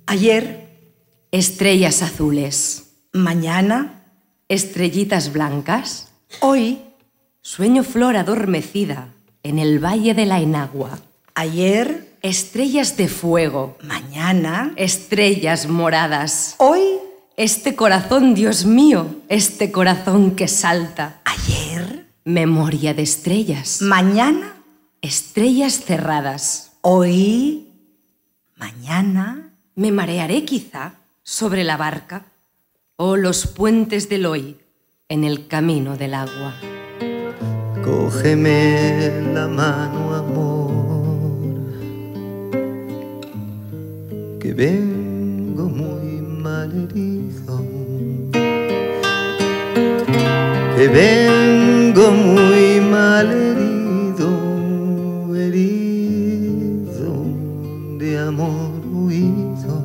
Ayer, estrellas azules. mañana, Estrellitas blancas. hoy, Sueño flor adormecida en el valle de la enagua. ayer, Estrellas de fuego. mañana, Estrellas moradas. hoy, Este corazón, Dios mío, este corazón que salta. ayer, Memoria de estrellas. mañana, Estrellas cerradas. hoy, mañana. Me marearé quizá sobre la barca o los puentes del hoy en el camino del agua. Cógeme la mano, amor, que vengo muy malherido, que vengo muy malherido, herido de amor huido,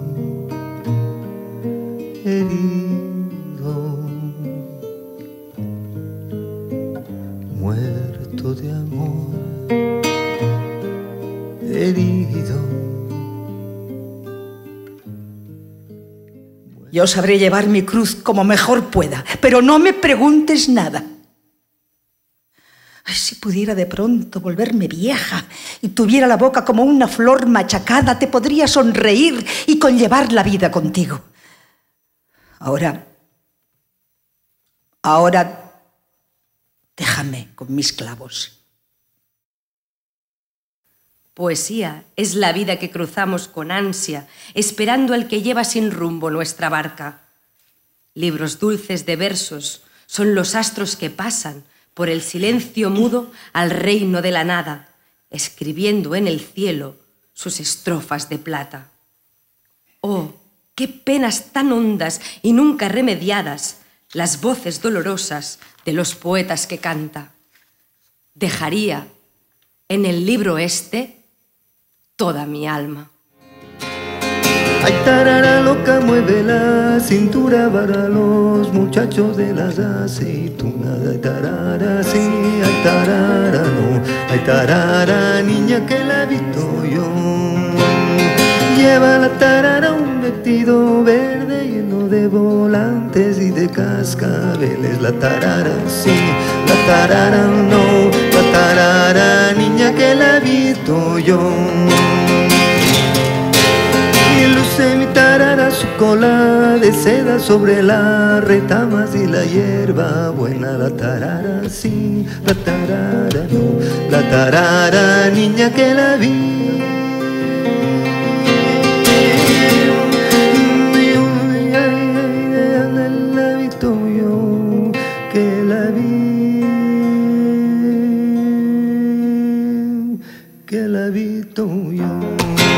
herido, muerto de amor, herido. Yo sabré llevar mi cruz como mejor pueda, pero no me preguntes nada. Ay, si pudiera de pronto volverme vieja y tuviera la boca como una flor machacada, te podría sonreír y conllevar la vida contigo. Ahora, déjame con mis clavos. Poesía es la vida que cruzamos con ansia, esperando al que lleva sin rumbo nuestra barca. Libros dulces de versos son los astros que pasan por el silencio mudo al reino de la nada, escribiendo en el cielo sus estrofas de plata. Oh, qué penas tan hondas y nunca remediadas, las voces dolorosas de los poetas que canta. Dejaría en el libro este toda mi alma. Ay, tarara loca, mueve la cintura para los muchachos de las aceitunas. Ay, tarara, sí, ay, tarara, no. Ay, tarara, niña que la he visto yo. Lleva la tarara un vestido verde lleno de volantes y de cascabeles. La tarara, sí, la tarara, no. La tarara, niña que la he visto yo. Y luce mi tarara su cola de seda sobre las retamas y la hierba buena. La tarara, sí, la tarara, no. La tarara, niña que la vi. Que la vi, que la vi yo.